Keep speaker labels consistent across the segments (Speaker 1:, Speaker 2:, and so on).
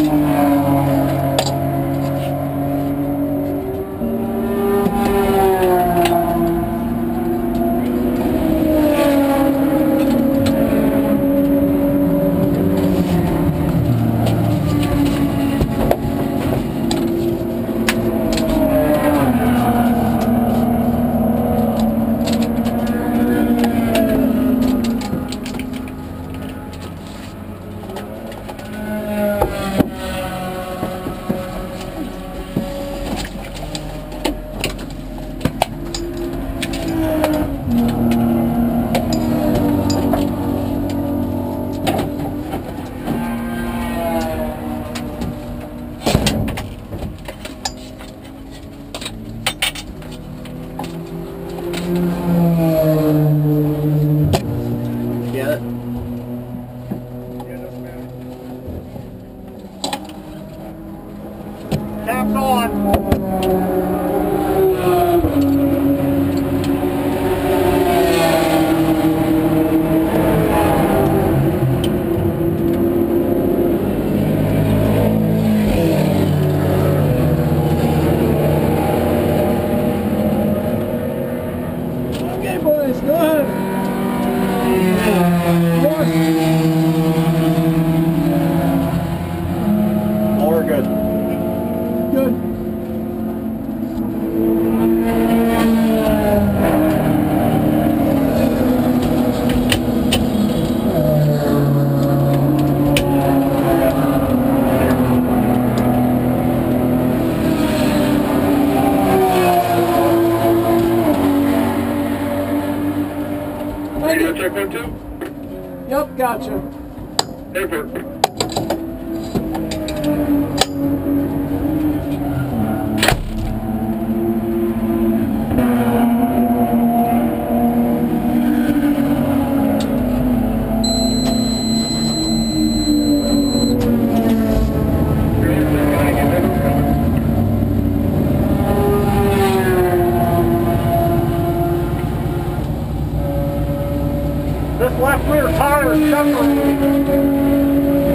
Speaker 1: check that too?
Speaker 2: Yep, gotcha.
Speaker 1: Effort.
Speaker 2: This left rear tire is separated.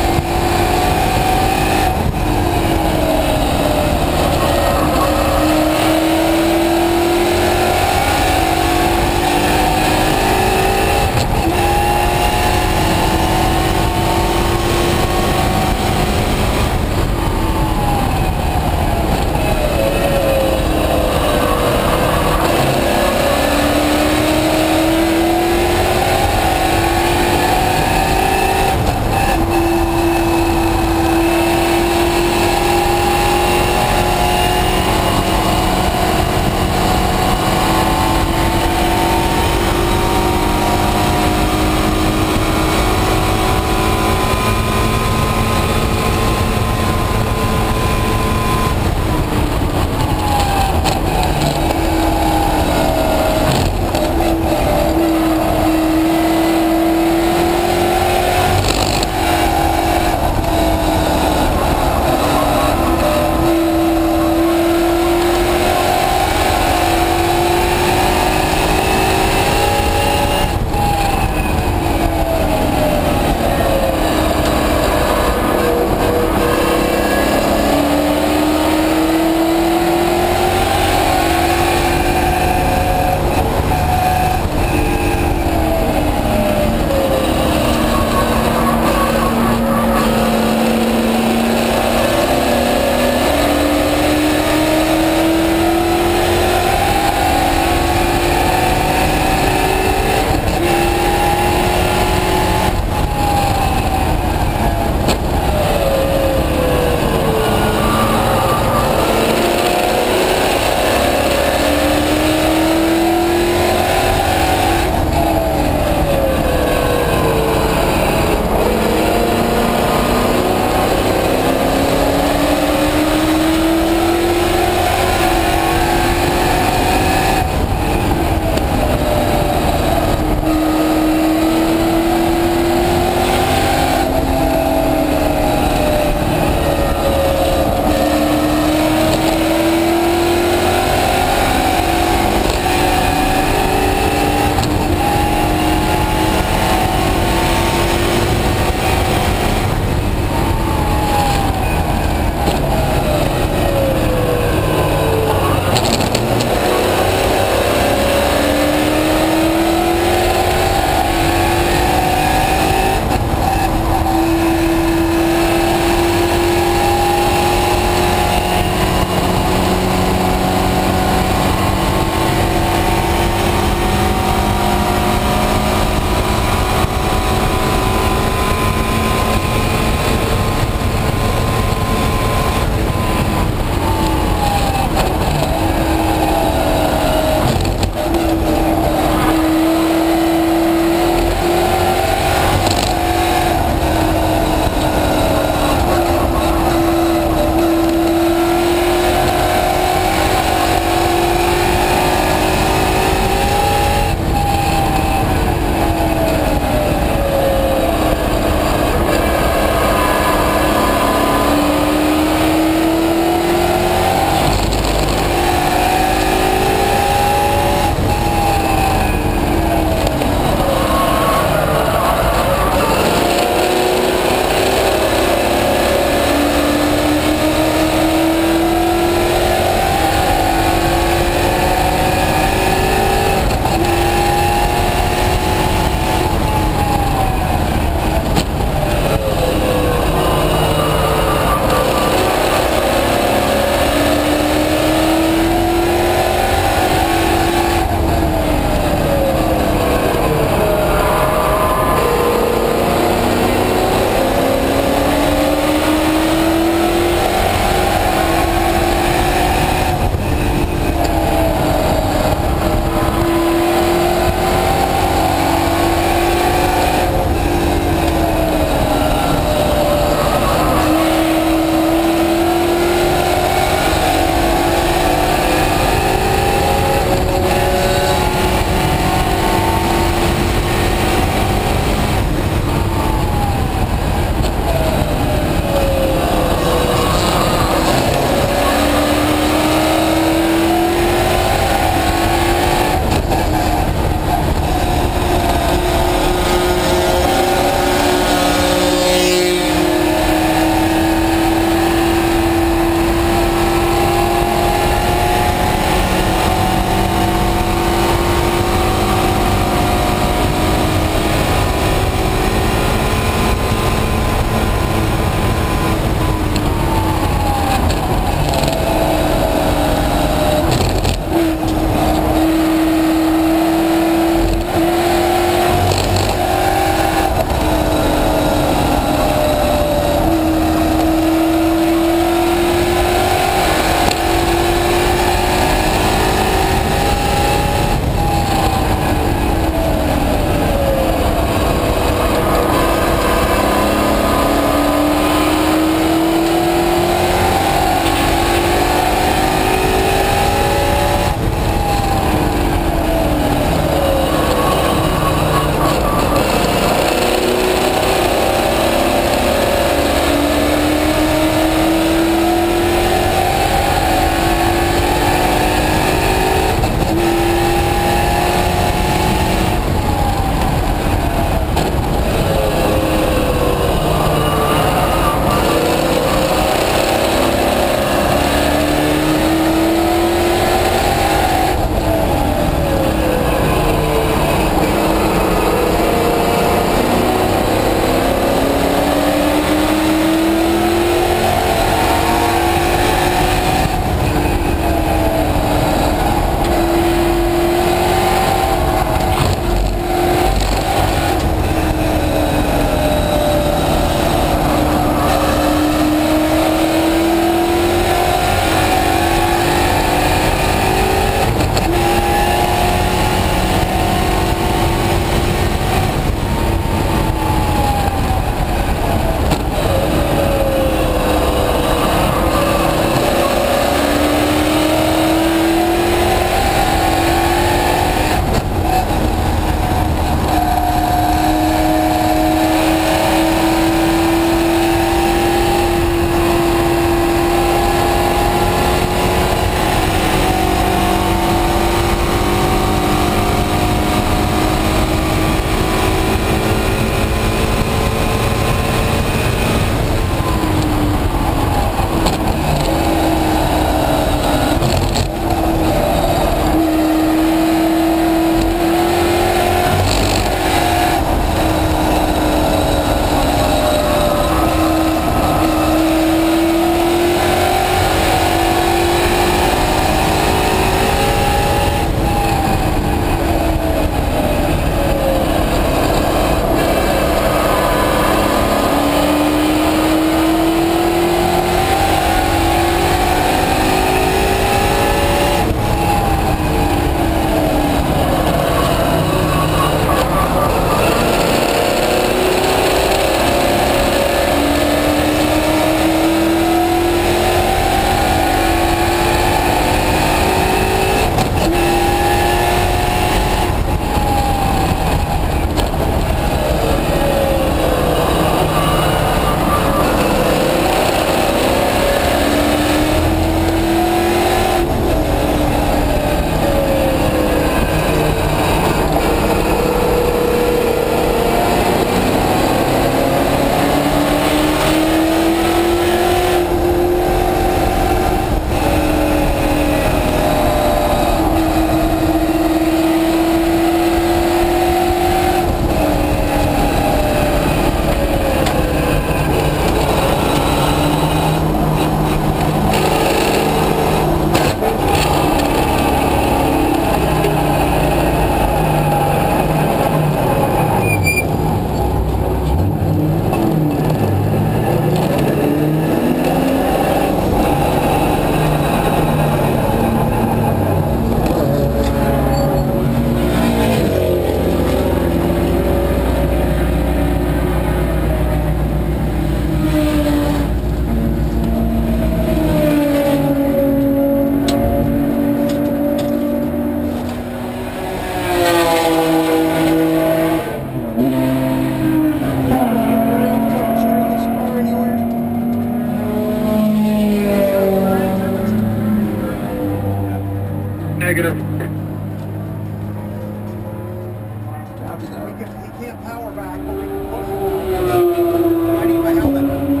Speaker 3: He can't power back, but we can push him. I need my helmet.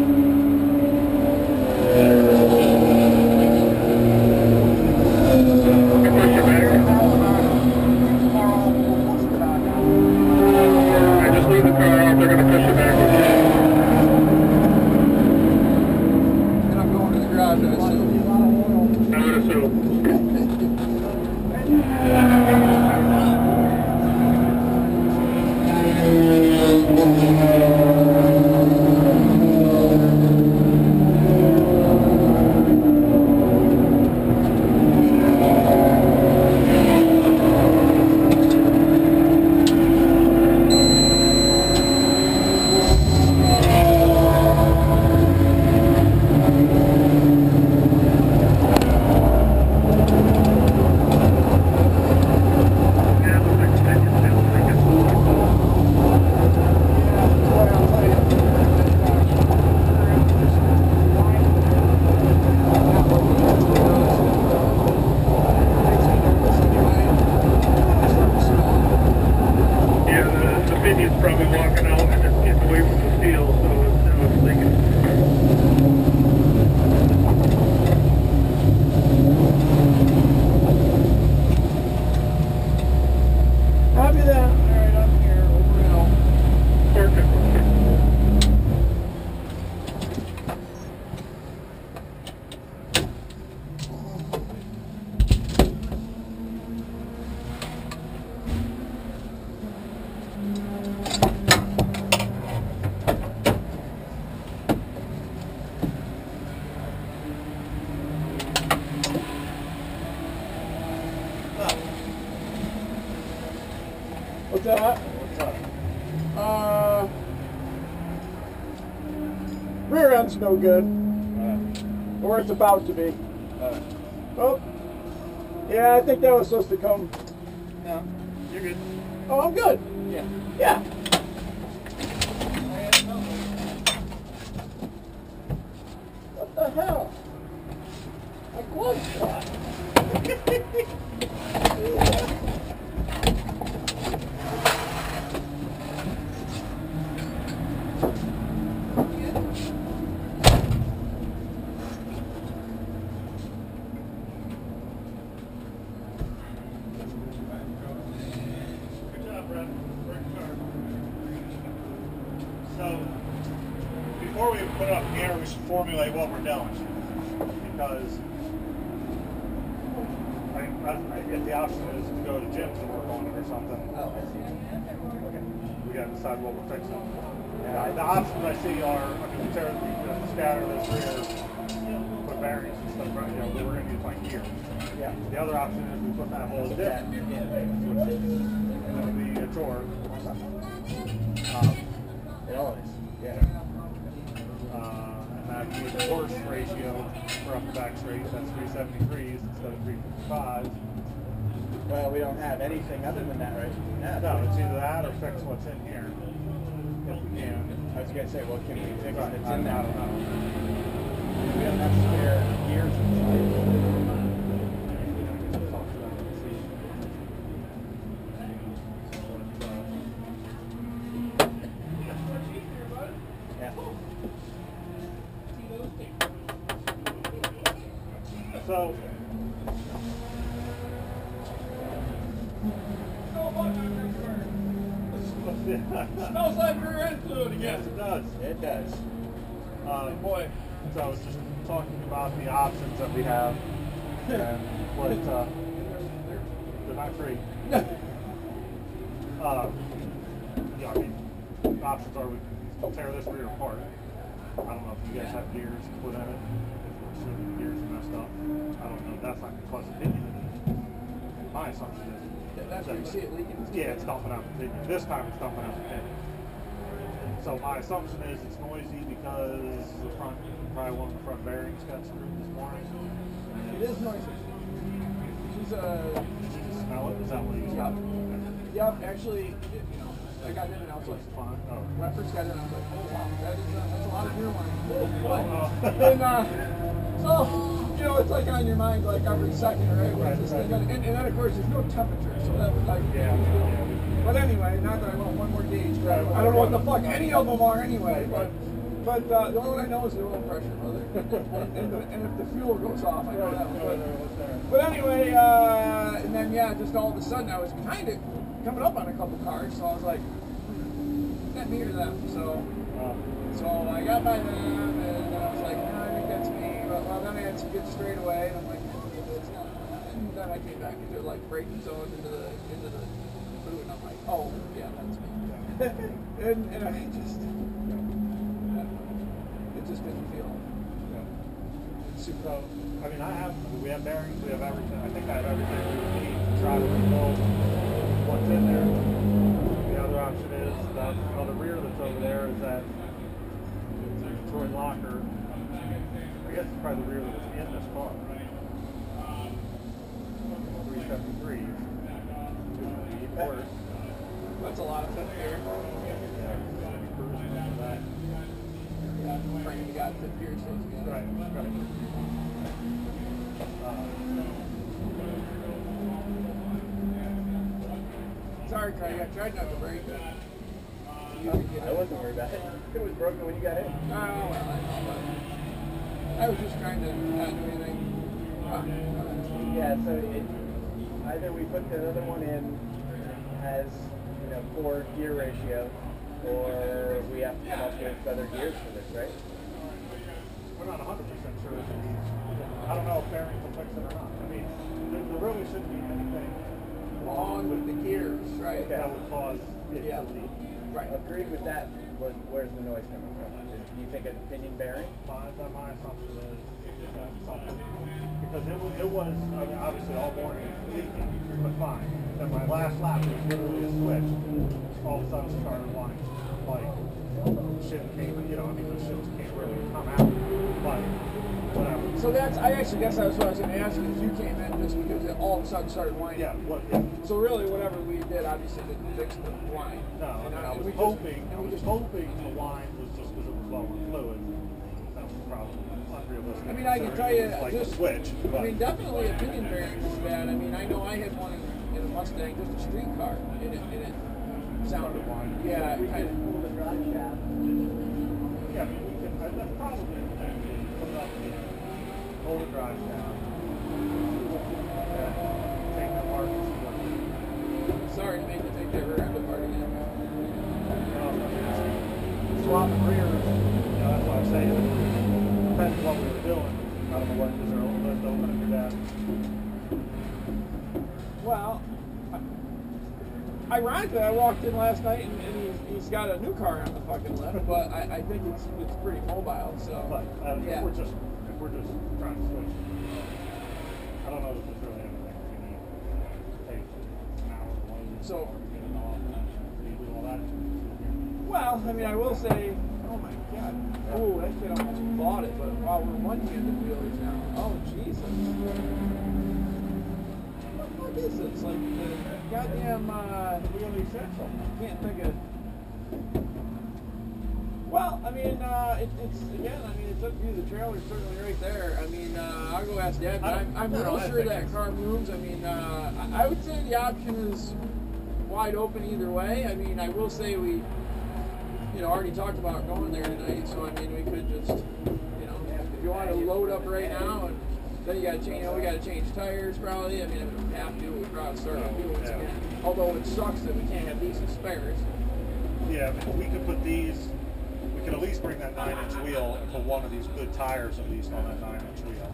Speaker 1: I just leave the car out, they're going to push it back.
Speaker 2: And I'm going to the garage, I assume.
Speaker 1: I would assume. Probably walking out and just getting away from the steel, so I was thinking.
Speaker 2: Copy that. Alright, I'm here. Over and out.
Speaker 1: Perfect.
Speaker 2: What's that? Rear end's no good. Or it's about to be. Oh. Yeah, I think that was supposed to come.
Speaker 3: No, you're good.
Speaker 2: Oh, I'm good.
Speaker 3: Yeah.
Speaker 2: Yeah. What the hell? My glove shot.
Speaker 3: So, before we put it up here, we should formulate what we're doing. Because I get the option is to go to Jim's and work on it or something. Oh, I see. Okay. We got to decide what we're fixing. The options I see are, we scatter this rear, put bearings and stuff, right? We're going to need like here. Yeah. The other option is we put that whole Diff, which is going to be a chore.
Speaker 2: It always. Yeah.
Speaker 3: And that'd be the horse ratio for up and back straight. That's 373s instead of 355s.
Speaker 2: Well, we don't have anything other than that right now.
Speaker 3: No, it's either that or fix what's in here. If we can.
Speaker 2: I was going to say, what can we fix
Speaker 3: Right,
Speaker 2: that's in there?
Speaker 3: I don't know.
Speaker 2: We don't have spare gears inside.
Speaker 3: So,
Speaker 2: Smells like rear end fluid again.
Speaker 3: yes, it does.
Speaker 2: It does.
Speaker 3: Boy, so I was just talking about the options that we have and what they're not free. Yeah, I mean, options are we can tear this rear apart. I don't know if you guys have gears to put in it. If we're assuming gears are messed up, I don't know. That's not going to cause a pinion. My assumption is
Speaker 2: That's where you see it leaking.
Speaker 3: yeah, it's dumping out the pinion. This time it's dumping out the pinion. So my assumption is it's noisy because probably one of the front bearings got screwed this morning.
Speaker 2: It is noisy. She's
Speaker 3: Did you smell it? Is that what you got?
Speaker 2: Yep, actually, I got in and I was like,
Speaker 3: Fine. Oh.
Speaker 2: when I first got in, I was like, oh wow, that's a lot of beer wine. And so, it's like on your mind like every second, right?
Speaker 3: Right,
Speaker 2: This
Speaker 3: right.
Speaker 2: thing, and then of course there's no temperature, so that would like
Speaker 3: Yeah.
Speaker 2: But anyway, not that I want one more gauge. I don't know what the fuck any of them are anyway. But the only one I know is the oil pressure, brother. and if the fuel goes off, I know that one. But anyway, and then yeah, just all of a sudden I was kind of coming up on a couple cars, so I was like, that me or them. So I got by them, and I was like, no, I think that's me. But well, then I had to get straight away, and I'm like, maybe it's not. And then I came back into like braking zone into the blue, and I'm like, oh yeah, that's me. and I just, it just didn't feel.
Speaker 3: So, I mean, we have bearings, we have everything. I think I have everything we need to try to rebuild what's in there. The other option is that on the rear that's over there is that Troy locker. I guess it's probably the rear that was in this car. 373. Even worse.
Speaker 2: That's a lot of fifth gear.
Speaker 3: Yeah, cruising over that.
Speaker 2: You got fifth gear stays together.
Speaker 3: Right.
Speaker 2: Sorry, Craig, I tried not to break it.
Speaker 4: I wasn't worried about it. It was broken when you got in.
Speaker 2: Oh, well, I was just trying to not do anything.
Speaker 4: Yeah, so either we put the other one in has, poor gear ratio, or we have to come up with other gears for this, right?
Speaker 3: We're not 100% sure if I don't know if bearings will fix it or not. I mean, there really shouldn't be anything
Speaker 2: wrong with the gears, right?
Speaker 3: that would cause it to leak.
Speaker 4: Right. Agreed with that. Where's the noise coming from? Do you think a pinion bearing?
Speaker 3: My assumption is something. Because it was, I mean, obviously all morning leaking, but fine. Then my last lap was literally a switch. All of a sudden it started whining. Like, shit came, the shit can't really come out. But, whatever.
Speaker 2: So I actually guess that's what I was going to ask you, if you came in just because it all of a sudden started whining.
Speaker 3: Yeah.
Speaker 2: So really, whatever we did obviously didn't fix the whine.
Speaker 3: No, I was hoping the whine was just because it was low in fluid. That was probably unrealistic.
Speaker 2: I mean, I can tell you,
Speaker 3: like
Speaker 2: just,
Speaker 3: a switch.
Speaker 2: I mean, definitely opinion bearings is bad. I mean, I know I had one in a Mustang, just a street car, and it sounded whine. Yeah,
Speaker 4: We could pull the drive shaft.
Speaker 3: Yeah, I mean, we could, that's probably put it up, hold the drive shaft. Take that apart and see what it is.
Speaker 2: Sorry to make you take that rear end apart again.
Speaker 3: Swapping rears, that's what I'm saying. Depends on what we were doing. I don't know what, is there a little bit open to do that?
Speaker 2: Well, ironically, I walked in last night and he's got a new car on the fucking left, but I think it's pretty mobile. So,
Speaker 3: But
Speaker 2: yeah.
Speaker 3: if we're just trying to switch, I don't know if there's really anything we need to take an hour to load.
Speaker 2: So,
Speaker 3: get it off, do all that.
Speaker 2: well, I mean, I will say, oh my god, oh, that kid almost bought it, but while we're one-handed wheelies now, oh Jesus. What is this? Like the goddamn,
Speaker 3: Really essential.
Speaker 2: can't think of. Well, I mean, it's again. I mean, it's up to you. The trailer's certainly right there. I mean, I'll go ask Dad. But I'm real sure that car moves. I mean, I would say the option is wide open either way. I mean, I will say we, already talked about going there tonight. So I mean, we could just, if you want to load up right now, and then you got to change. We got to change tires probably. I mean, if we don't have to, we probably start on new ones again. Although it sucks that we can't have decent spares.
Speaker 3: Yeah, I mean, we could put these. We could at least bring that 9-inch wheel and put one of these good tires at least on that 9-inch wheel.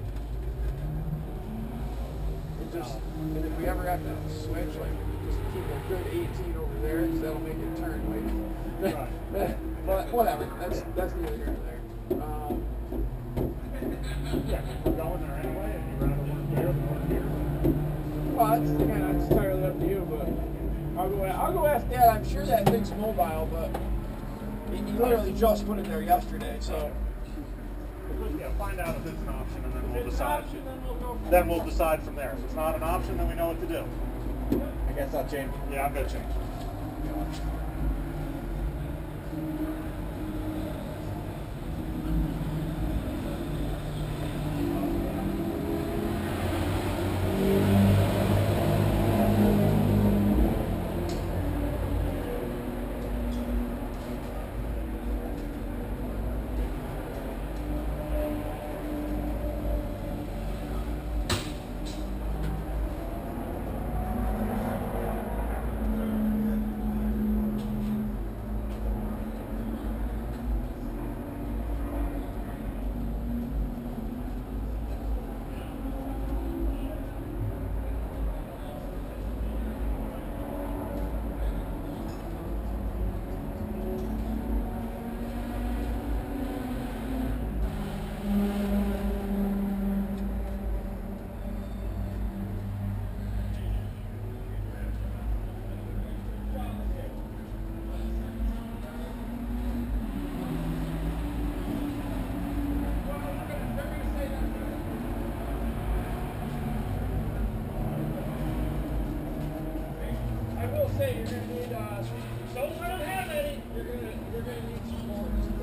Speaker 2: And if we ever have to switch, like, just keep a good 18 over there, because that'll make it turn like.
Speaker 3: Right.
Speaker 2: But whatever, that's neither here nor there.
Speaker 3: Yeah, we're going there anyway, and you rather one here than one here.
Speaker 2: Well, that's entirely up to you, but I'll go ask Dad. I'm sure that thing's mobile, but he literally just put it there yesterday, so.
Speaker 3: Yeah, find out if it's an option, and then we'll
Speaker 2: If it's an
Speaker 3: decide.
Speaker 2: option, then we'll go from
Speaker 3: Then we'll decide from there. If it's not an option, then we know what to do.
Speaker 4: I guess I'll change.
Speaker 3: Yeah, I'm gonna change.
Speaker 2: say you're gonna need. So I don't have any. You're gonna need some boards.